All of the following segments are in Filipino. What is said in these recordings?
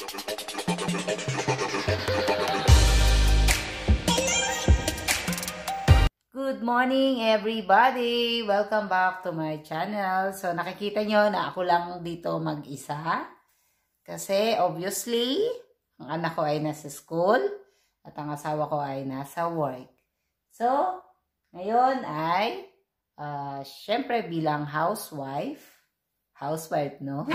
Good morning everybody! Welcome back to my channel. So nakikita nyo na ako lang dito mag-isa. Kasi obviously, ang anak ko ay nasa school at ang asawa ko ay nasa work. So, ngayon ay, syempre bilang housewife no?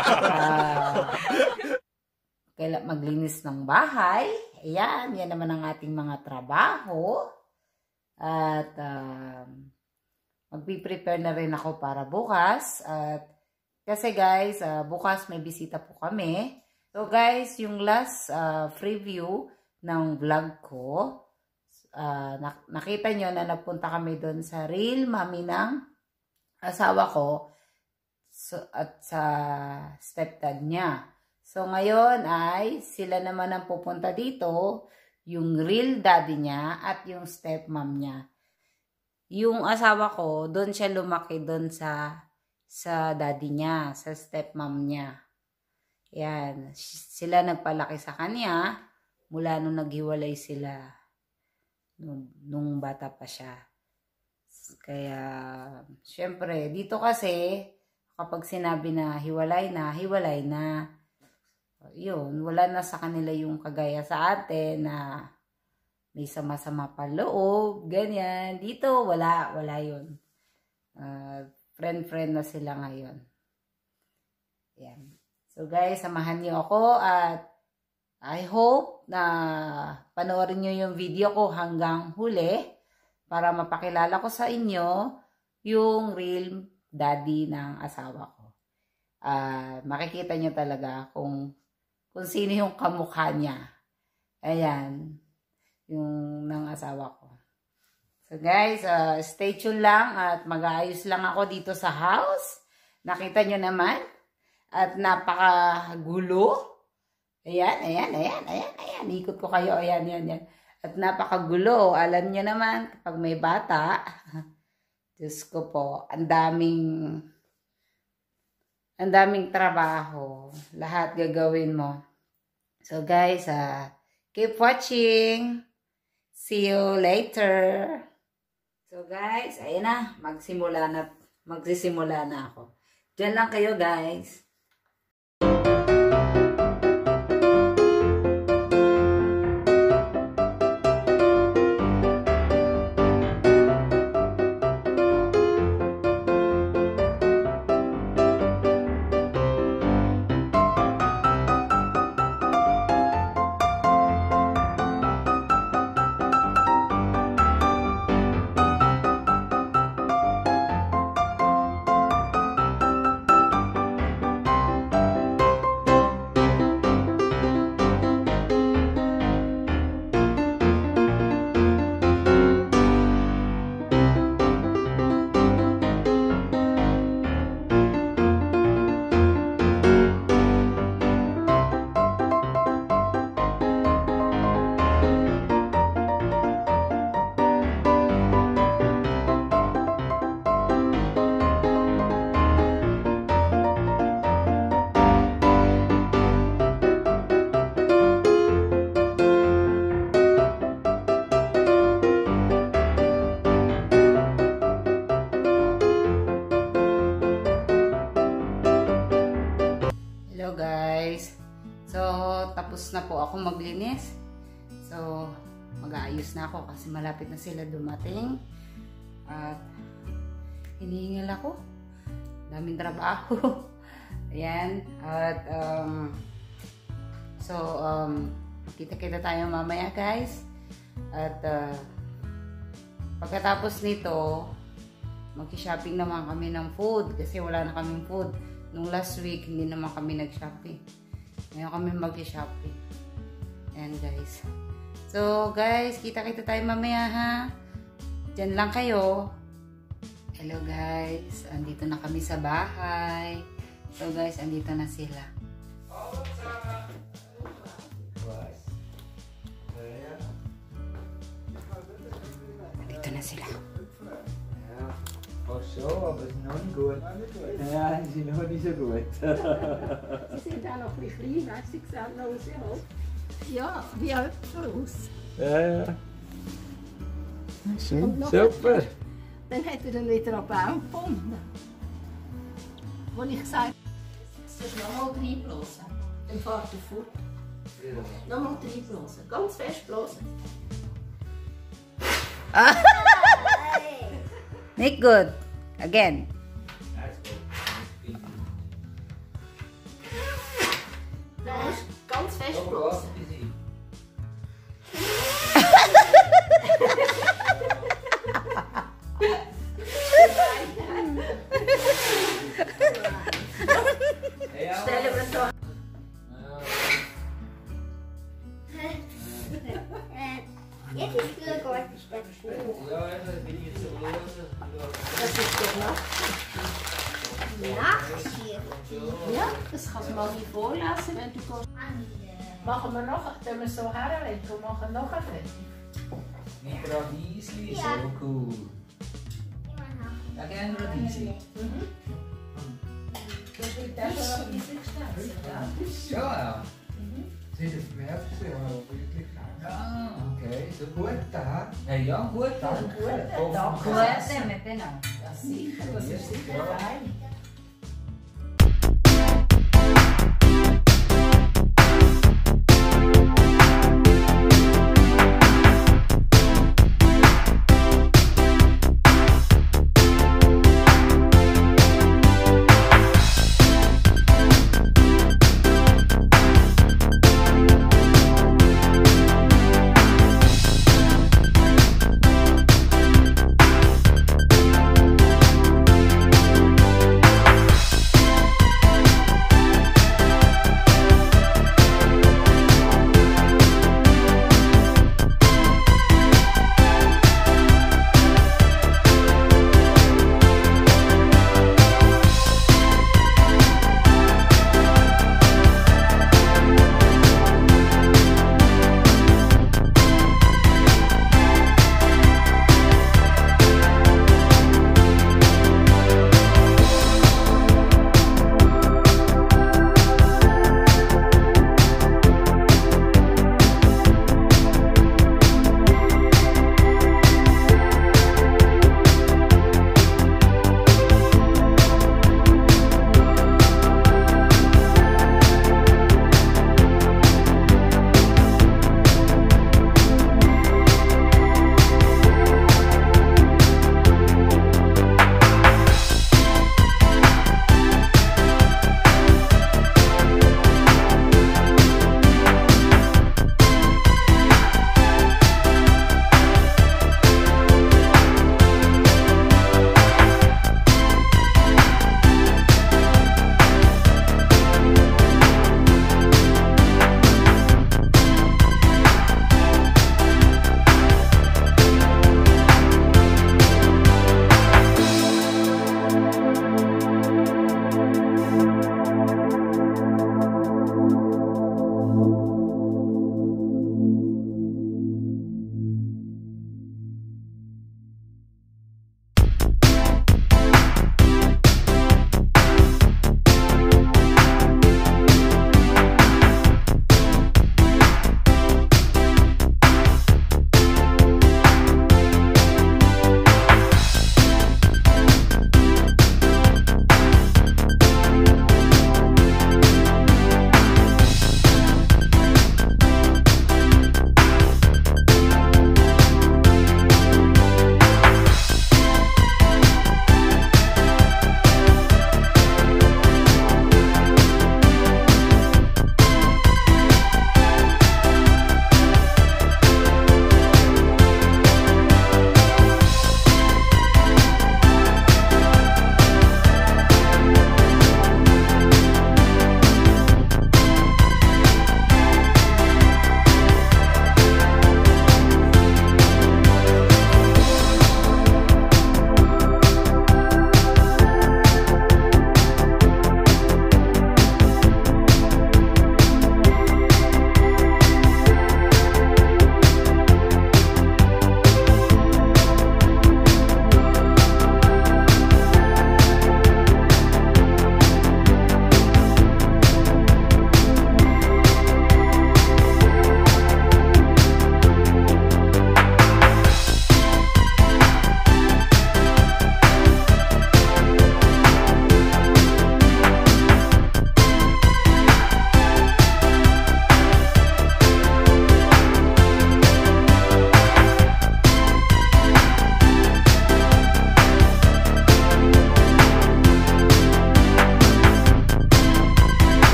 Kailangan maglinis ng bahay. Ayan, yan naman ang ating mga trabaho. At magpiprepare na rin ako para bukas. At kasi guys, bukas may bisita po kami. So guys, yung last preview ng vlog ko, nakita nyo na nagpunta kami doon sa real mami ng asawa ko at sa stepdad niya. So ngayon ay sila naman ang pupunta dito, yung real daddy niya at yung stepmom niya. Yung asawa ko, doon siya lumaki doon sa daddy niya, sa stepmom niya. Yan, sila nagpalaki sa kanya mula nung naghiwalay sila nung bata pa siya. Kaya syempre dito kasi kapag sinabi na hiwalay na. Yun, wala na sa kanila yung kagaya sa atin na may sama-sama pa loob, ganyan. Dito, wala yun. Friend na sila ngayon. Yan. So guys, samahan niyo ako at I hope na panoorin niyo yung video ko hanggang huli para mapakilala ko sa inyo yung real daddy ng asawa ko. Makikita niyo talaga kung sino yung kamukha niya. Ayan. Yung ng asawa ko. So guys, stay tuned lang at mag-aayos lang ako dito sa house. Nakita nyo naman. At napakagulo. Ayan. Ikot ko kayo. Ayan. At napakagulo. Alam nyo naman, kapag may bata, Diyos ko po, ang daming trabaho. Lahat gagawin mo. So guys, keep watching. See you later. So guys, ayun na. Magsisimula na ako. Diyan lang kayo guys. Tapos na po ako maglinis. So, mag-aayos na ako kasi malapit na sila dumating. At hinihingal ako. Daming trabaho. Ayan. At kita-kita tayo mamaya guys. At pagkatapos nito, mag-shopping naman kami ng food kasi wala na kaming food. Nung last week, hindi naman kami nag-shopping. Ngayon kami mag-shopping. Ayan guys. So guys, kita-kita tayo mamaya ha. Diyan lang kayo. Hello guys. Andito na kami sa bahay. So guys, andito na sila. Andito na sila. Schon, aber es ist noch nicht gut. Ja, sie sind noch nicht so gut. Sie sind auch noch ein bisschen klein, weißt du, sie sehen noch aus. Ja, wie Äpfel aus. Ja. Super. Dann hat er dann wieder einen Baum gefunden. Wo ich gesagt habe, du sollst nochmal reinblasen. Dann fährt er fort. Nochmal reinblasen. Ganz fest blasen. Nicht gut. Again. Du musst ganz fest blasen. Stellen wir da. Jetzt ist es gut, statt Das ist der Nachtier. Ja, das kannst du mal hier vorlesen, wenn du gehst. Machen wir noch, wenn wir so herlegen und machen noch ein fertig. Mit Radiesli, Ja. so cool. Ja, gerne Radiesli. Das wird auch schon ein bisschen geschnetzt. Ja, ja. Sie sind auf dem Herbst, aber wirklich klein. Ah, okay. So gut da. Hey, ja, gut da. Kuwait, genau. Ja, sicher, das ist sicher fein.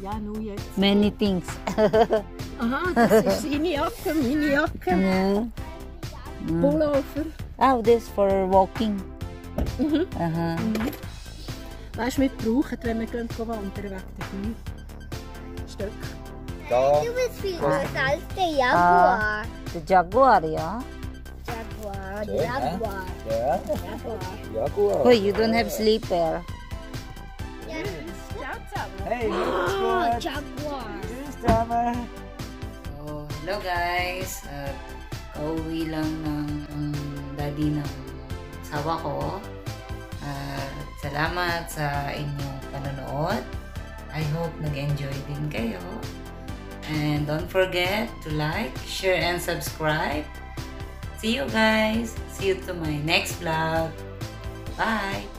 Ja, nu jetzt. Many things. Aha, das ist seine Jacke, meine Jacke. Yeah. Pullover. Oh, this for walking. Weißt du, wir brauchen, wenn wir gehen wandern, wegen der Stöcke. Da. Du bist viel größer als der Jaguar. The jaguar, yeah? Jaguar, Ja. Jaguar, Ja. Jaguar. Jaguar. Oh, you don't have slipper. Ciao zusammen. Hey, geht's Oh, gut? Jaguar. Tschüss zusammen. Oh, hello guys. Kauwi lang ng daddy ng asawa ko. Salamat sa inyong panonood. I hope nag-enjoy din kayo. And don't forget to like, share, and subscribe. See you guys. See you to my next vlog. Bye.